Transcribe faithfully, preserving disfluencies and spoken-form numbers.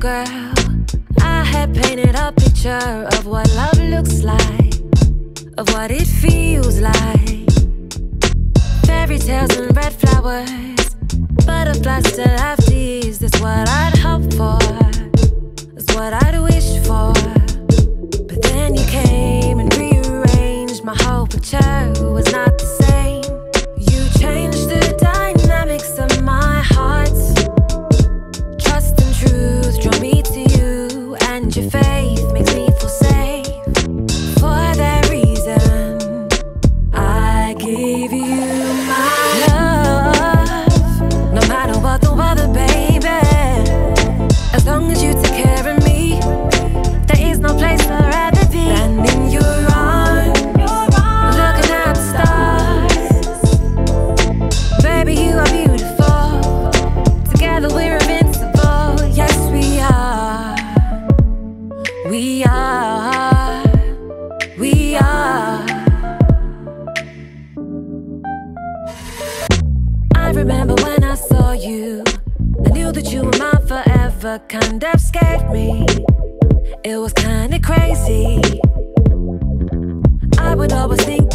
girl, I had painted a picture of what love looks like, of what it feels like. Fairy tales and red flowers, butterflies still have tears. That's what I'd hope for, that's what I'd wish for. But then you came and rearranged my whole picture. Was not the same. You changed the dynamics of my heart. Trust and truth draw me to you, and your faith makes me feel safe. For that reason, I give you my love. No matter what the weather, baby, as long as you take care of me, there is no place I'd rather be than in your arms, looking at the stars. Baby, you are beautiful. Together we're invincible. Yes, we are. We are. We are. I remember when I saw you, I knew that you were mine forever. Kind of scared me. It was kinda crazy. I would always think